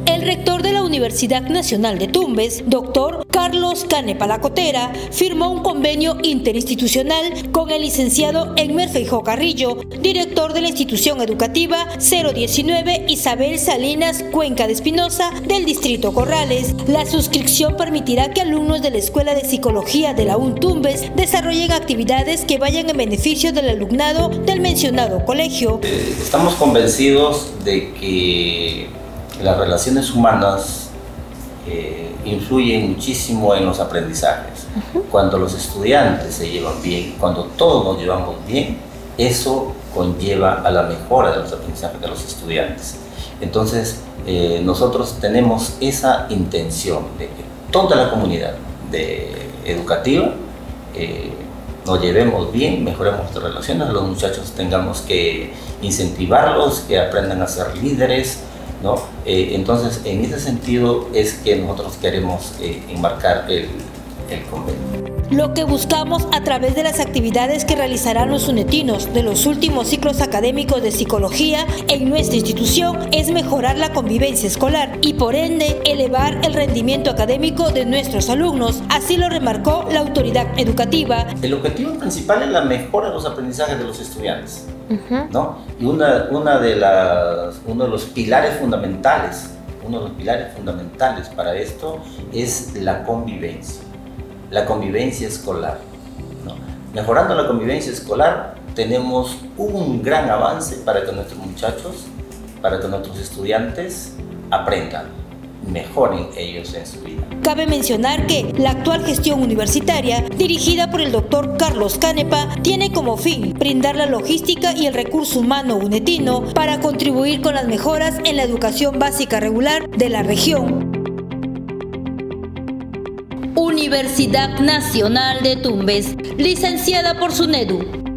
El rector de la Universidad Nacional de Tumbes, doctor Carlos Canepa Lacotera, firmó un convenio interinstitucional con el licenciado Enmer Feijó Carrillo, director de la institución educativa 019 Isabel Salinas Cuenca de Espinosa del Distrito Corrales. La suscripción permitirá que alumnos de la Escuela de Psicología de la UN Tumbes desarrollen actividades que vayan en beneficio del alumnado del mencionado colegio. Estamos convencidos de que las relaciones humanas influyen muchísimo en los aprendizajes. Cuando los estudiantes se llevan bien, cuando todos nos llevamos bien, eso conlleva a la mejora de los aprendizajes de los estudiantes. Entonces, nosotros tenemos esa intención de que toda la comunidad educativa nos llevemos bien, mejoremos nuestras relaciones, los muchachos tengamos que incentivarlos, que aprendan a ser líderes, ¿no? Entonces, en ese sentido es que nosotros queremos enmarcar el convenio. Lo que buscamos a través de las actividades que realizarán los unetinos de los últimos ciclos académicos de psicología en nuestra institución es mejorar la convivencia escolar y por ende elevar el rendimiento académico de nuestros alumnos. Así lo remarcó la autoridad educativa. El objetivo principal es la mejora de los aprendizajes de los estudiantes, ¿no? Y uno de los pilares fundamentales, para esto es la convivencia escolar, ¿no? Mejorando la convivencia escolar tenemos un gran avance para que nuestros muchachos, para que nuestros estudiantes aprendan, mejoren ellos en su vida. Cabe mencionar que la actual gestión universitaria, dirigida por el doctor Carlos Canepa, tiene como fin brindar la logística y el recurso humano unetino para contribuir con las mejoras en la educación básica regular de la región. Universidad Nacional de Tumbes, licenciada por SUNEDU.